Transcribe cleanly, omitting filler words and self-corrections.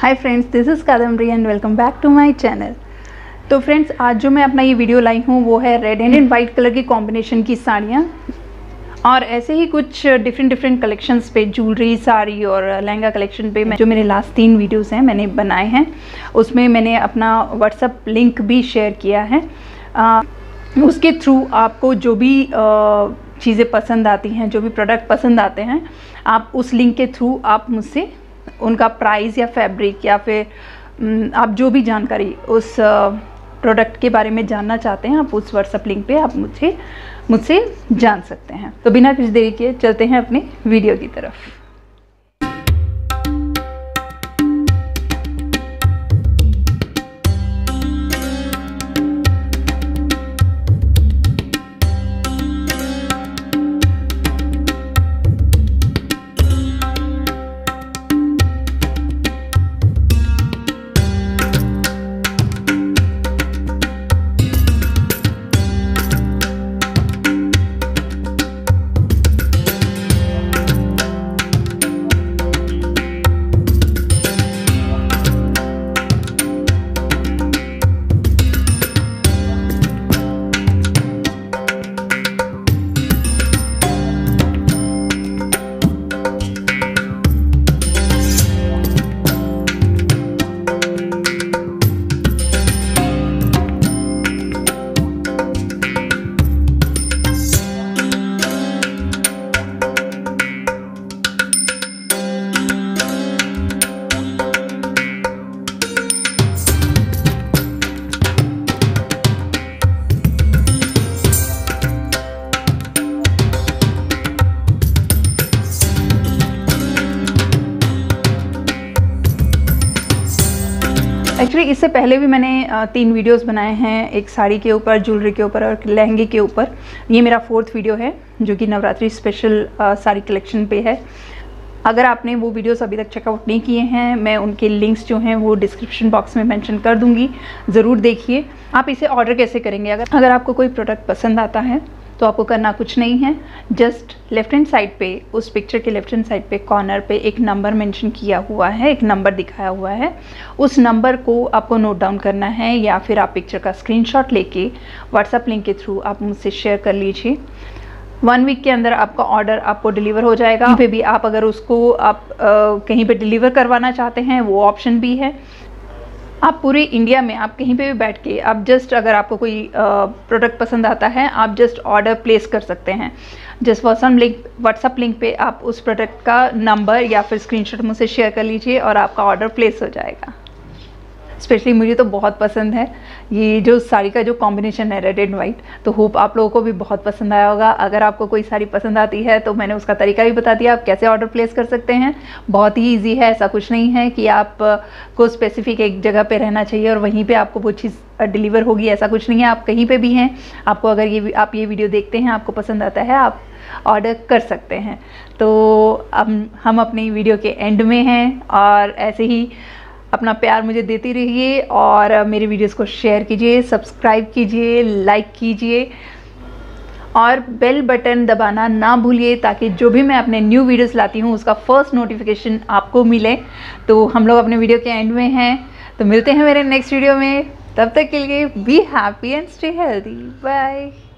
Hi friends, this is Kadambari and welcome back to my channel. तो friends, आज जो मैं अपना ये वीडियो लाई हूँ वो है रेड एंड वाइट कलर की कॉम्बिनेशन की साड़ियाँ और ऐसे ही कुछ डिफरेंट कलेक्शंस पे ज्वेलरी, साड़ी और लहंगा कलेक्शन पे जो मेरे लास्ट 3 वीडियोस हैं मैंने बनाए हैं। उसमें मैंने अपना व्हाट्सअप लिंक भी शेयर किया है। उसके थ्रू आपको जो भी चीज़ें पसंद आती हैं, जो भी प्रोडक्ट पसंद आते हैं, आप उस लिंक के थ्रू आप मुझसे उनका प्राइस या फैब्रिक या फिर आप जो भी जानकारी उस प्रोडक्ट के बारे में जानना चाहते हैं, आप उस व्हाट्सएप लिंक पे आप मुझसे जान सकते हैं। तो बिना कुछ देरी के चलते हैं अपने वीडियो की तरफ। एक्चुअली इससे पहले भी मैंने 3 वीडियोस बनाए हैं, एक साड़ी के ऊपर, ज्वेलरी के ऊपर और लहंगे के ऊपर। ये मेरा 4th वीडियो है जो कि नवरात्रि स्पेशल साड़ी कलेक्शन पे है। अगर आपने वो वीडियोस अभी तक चेकआउट नहीं किए हैं, मैं उनके लिंक्स जो हैं वो डिस्क्रिप्शन बॉक्स में मेंशन कर दूंगी, ज़रूर देखिए। आप इसे ऑर्डर कैसे करेंगे? अगर आपको कोई प्रोडक्ट पसंद आता है तो आपको करना कुछ नहीं है, जस्ट लेफ्ट हैंड साइड पे, उस पिक्चर के लेफ्ट हैंड साइड पे कॉर्नर पे एक नंबर मेंशन किया हुआ है, एक नंबर दिखाया हुआ है। उस नंबर को आपको नोट डाउन करना है या फिर आप पिक्चर का स्क्रीनशॉट लेके व्हाट्सएप लिंक के थ्रू आप मुझसे शेयर कर लीजिए। 1 वीक के अंदर आपका ऑर्डर आपको डिलीवर हो जाएगा। कहीं पे भी आप अगर उसको आप कहीं पे डिलीवर करवाना चाहते हैं वो ऑप्शन भी है। आप पूरे इंडिया में आप कहीं पे भी बैठ के आप जस्ट, अगर आपको कोई प्रोडक्ट पसंद आता है, आप जस्ट ऑर्डर प्लेस कर सकते हैं। जस्ट व्हाट्सएप लिंक पे आप उस प्रोडक्ट का नंबर या फिर स्क्रीनशॉट मुझसे शेयर कर लीजिए और आपका ऑर्डर प्लेस हो जाएगा। स्पेशली मुझे तो बहुत पसंद है ये जो साड़ी का जो कॉम्बिनेशन है रेड एंड वाइट, तो होप आप लोगों को भी बहुत पसंद आया होगा। अगर आपको कोई साड़ी पसंद आती है तो मैंने उसका तरीका भी बता दिया, आप कैसे ऑर्डर प्लेस कर सकते हैं। बहुत ही इजी है, ऐसा कुछ नहीं है कि आप को स्पेसिफिक एक जगह पे रहना चाहिए और वहीं पे आपको वो चीज़ डिलीवर होगी, ऐसा कुछ नहीं है। आप कहीं पे भी हैं, आपको अगर आप ये वीडियो देखते हैं, आपको पसंद आता है, आप ऑर्डर कर सकते हैं। तो अब हम अपनी वीडियो के एंड में हैं और ऐसे ही अपना प्यार मुझे देती रहिए और मेरे वीडियोस को शेयर कीजिए, सब्सक्राइब कीजिए, लाइक कीजिए और बेल बटन दबाना ना भूलिए ताकि जो भी मैं अपने न्यू वीडियोस लाती हूँ उसका फर्स्ट नोटिफिकेशन आपको मिले। तो हम लोग अपने वीडियो के एंड में हैं, तो मिलते हैं मेरे नेक्स्ट वीडियो में। तब तक के लिए be happy and stay healthy. Bye.